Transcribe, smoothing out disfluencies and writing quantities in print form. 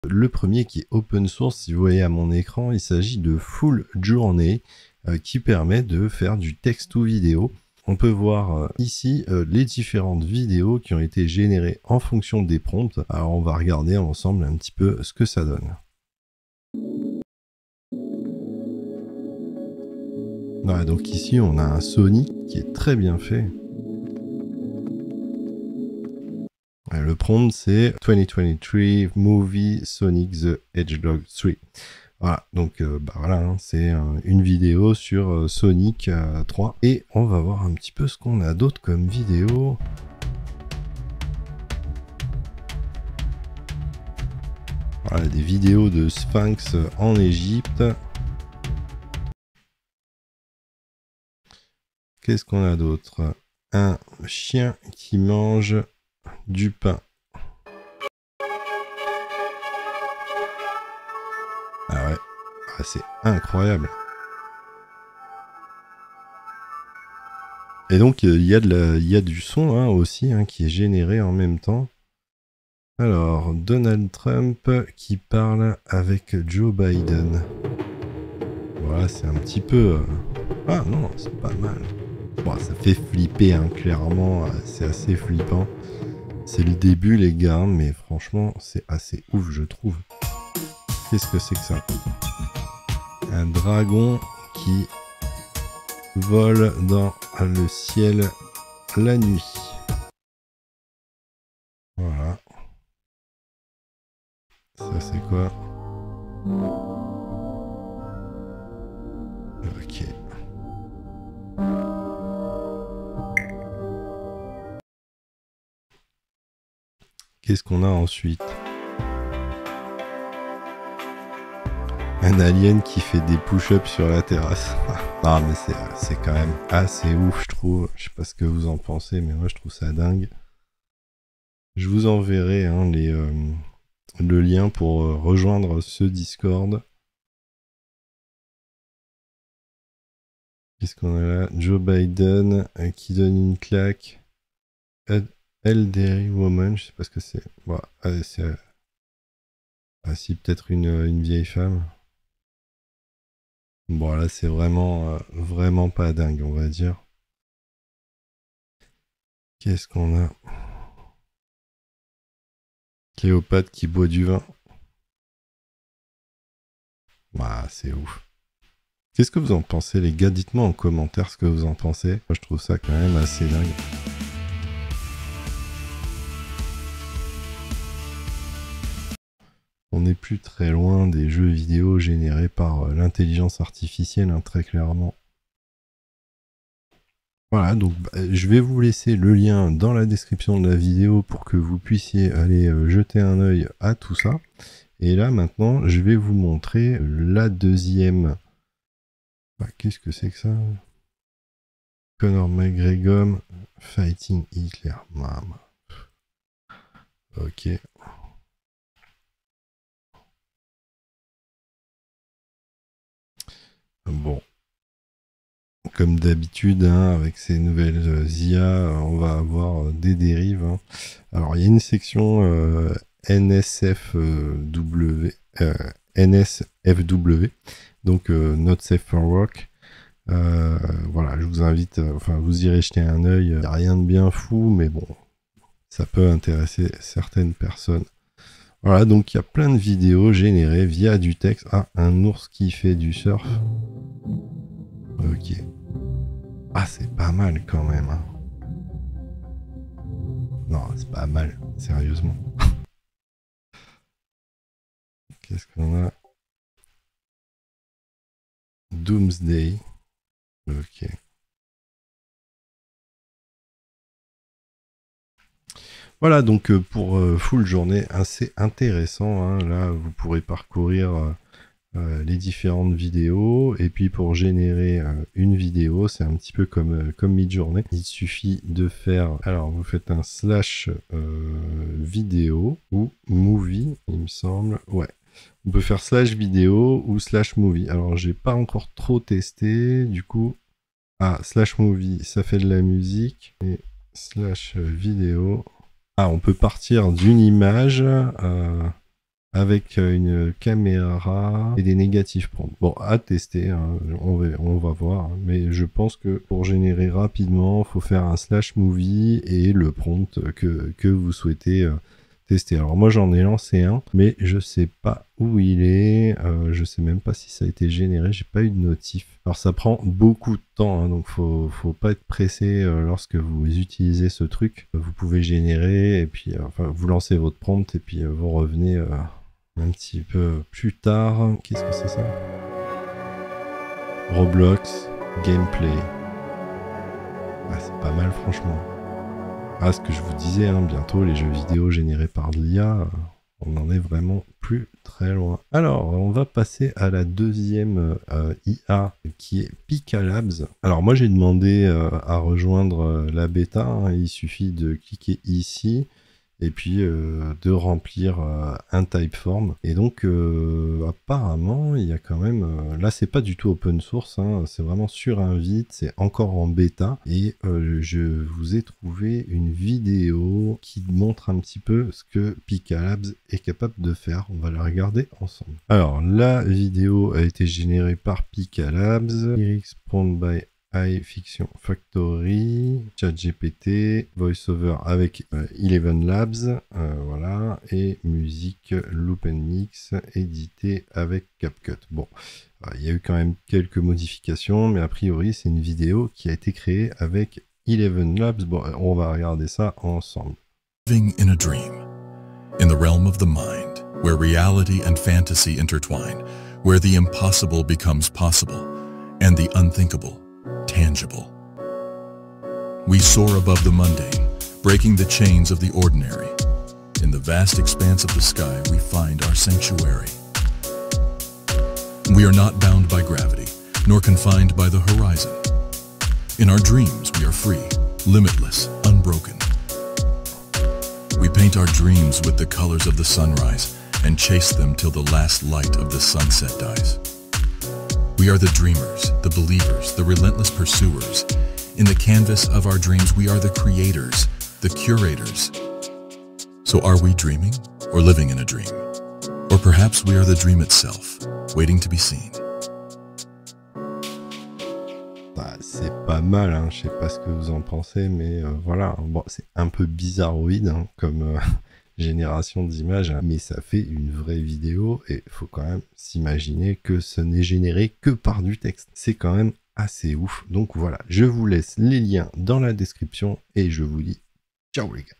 Le premier qui est open source, si vous voyez à mon écran, il s'agit de Full Journey qui permet de faire du texte ou vidéo. On peut voir ici les différentes vidéos qui ont été générées en fonction des prompts. Alors on va regarder ensemble un petit peu ce que ça donne. Voilà, donc ici on a un Sonic qui est très bien fait. Le prompt c'est 2023 Movie Sonic the Hedgehog 3. Voilà, donc voilà, hein, c'est une vidéo sur Sonic 3. Et on va voir un petit peu ce qu'on a d'autre comme vidéo. Voilà, des vidéos de Sphinx en Égypte. Qu'est-ce qu'on a d'autre? Un chien qui mange du pain. Ah ouais, ah, c'est incroyable. Et donc il y a du son hein, aussi hein, qui est généré en même temps. Alors, Donald Trump qui parle avec Joe Biden. Voilà, c'est un petit peu... Ah non, c'est pas mal. Bon, ça fait flipper, hein, clairement, c'est assez flippant. C'est le début, les gars, mais franchement, c'est assez ouf, je trouve. Qu'est-ce que c'est que ça? Un dragon qui vole dans le ciel la nuit. Voilà. Ça, c'est quoi? Ok. Qu'est-ce qu'on a ensuite? Un alien qui fait des push-ups sur la terrasse. Non mais c'est quand même assez ouf je trouve. Je sais pas ce que vous en pensez mais moi je trouve ça dingue. Je vous enverrai hein, le lien pour rejoindre ce Discord. Qu'est-ce qu'on a là? Joe Biden qui donne une claque. Elderly Woman, je sais pas ce que c'est. Bon, c'est si peut-être une vieille femme. Bon là c'est vraiment pas dingue on va dire. Qu'est-ce qu'on a? Cléopâtre qui boit du vin. Bah c'est ouf. Qu'est-ce que vous en pensez les gars? Dites-moi en commentaire ce que vous en pensez. Moi je trouve ça quand même assez dingue. On n'est plus très loin des jeux vidéo générés par l'intelligence artificielle, hein, très clairement. Voilà, donc je vais vous laisser le lien dans la description de la vidéo pour que vous puissiez aller jeter un œil à tout ça. Et là maintenant, je vais vous montrer la deuxième. Ah, qu'est-ce que c'est que ça? Conor McGregor Fighting Hitler. Mam. Ok. Bon. Comme d'habitude, hein, avec ces nouvelles IA, on va avoir des dérives. Hein. Alors, il y a une section NSFW, NSFW, donc Not Safe for Work. Voilà, je vous invite, enfin, vous irez jeter un œil. Il n'y a rien de bien fou, mais bon, ça peut intéresser certaines personnes. Voilà, donc il y a plein de vidéos générées via du texte. Ah, un ours qui fait du surf. Ok. Ah, c'est pas mal quand même. Hein. Non, c'est pas mal, sérieusement. Qu'est-ce qu'on a? Doomsday. Ok. Voilà, donc pour full journée, assez intéressant. Hein. Là, vous pourrez parcourir les différentes vidéos. Et puis pour générer une vidéo, c'est un petit peu comme Midjourney. Il suffit de faire... Alors, vous faites un slash vidéo ou movie, il me semble. Ouais. On peut faire slash vidéo ou slash movie. Alors, j'ai pas encore trop testé. Du coup... Ah, slash movie, ça fait de la musique. Et slash vidéo... Ah, on peut partir d'une image. avec une caméra et des négatifs prompts. Bon, à tester, hein, on va voir, hein, mais je pense que pour générer rapidement, il faut faire un slash movie et le prompt que vous souhaitez tester. Alors moi j'en ai lancé un, mais je sais pas où il est, je sais même pas si ça a été généré, j'ai pas eu de notif. Alors ça prend beaucoup de temps, hein, donc faut pas être pressé lorsque vous utilisez ce truc. Vous pouvez générer et puis enfin vous lancez votre prompt et puis vous revenez un petit peu plus tard. Qu'est-ce que c'est ça? Roblox Gameplay. Ah, c'est pas mal franchement. Ah, ce que je vous disais, hein, bientôt les jeux vidéo générés par de l'IA, on en est vraiment plus très loin. Alors, on va passer à la deuxième IA qui est Pika Labs. Alors moi j'ai demandé à rejoindre la bêta, hein, il suffit de cliquer ici et puis de remplir un typeform. Et donc apparemment il y a quand même là c'est pas du tout open source, hein, c'est vraiment sur invite, c'est encore en bêta et je vous ai trouvé une vidéo qui montre un petit peu ce que Pika Labs est capable de faire. On va la regarder ensemble. Alors la vidéo a été générée par Pika Labs, lyrics prompt by iFiction Factory, ChatGPT, VoiceOver avec Eleven Labs, voilà, et musique Loop and Mix édité avec CapCut. Bon, il y a eu quand même quelques modifications, mais a priori c'est une vidéo qui a été créée avec Eleven Labs. Bon, on va regarder ça ensemble. Living in a dream, in the realm of the mind, where reality and fantasy intertwine, where the impossible becomes possible, and the unthinkable tangible. We soar above the mundane, breaking the chains of the ordinary. In the vast expanse of the sky, we find our sanctuary. We are not bound by gravity, nor confined by the horizon. In our dreams, we are free, limitless, unbroken. We paint our dreams with the colors of the sunrise and chase them till the last light of the sunset dies. We are the dreamers, the believers, the relentless pursuers. In the canvas of our dreams, we are the creators, the curators. So are we dreaming or living in a dream? Or perhaps we are the dream itself, waiting to be seen. C'est pas mal, hein. Je sais pas ce que vous en pensez, mais voilà. Bon, c'est un peu bizarroïde hein, comme génération d'images, hein, mais ça fait une vraie vidéo et il faut quand même s'imaginer que ce n'est généré que par du texte. C'est quand même assez ouf. Donc voilà, je vous laisse les liens dans la description et je vous dis ciao les gars.